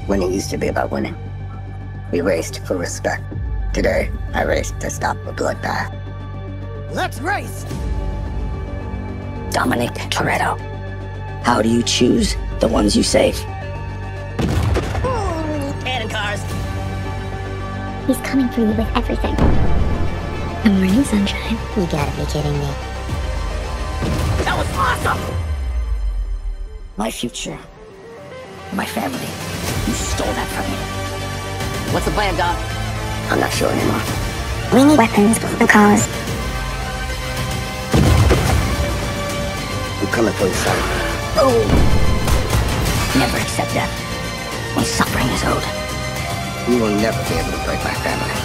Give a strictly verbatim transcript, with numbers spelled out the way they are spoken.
Winning used to be about winning. We raced for respect. Today, I race to stop a bloodbath. Let's race! Dominic Toretto. How do you choose the ones you save? Cannon cars! He's coming for you with everything. Good morning, sunshine. You gotta be kidding me. That was awesome! My future. My family. You stole that from me. What's the plan, Doc? I'm not sure anymore. We need weapons for the cause. I'm coming for you, son. Oh! Never accept death when suffering is owed. You will never be able to break my family.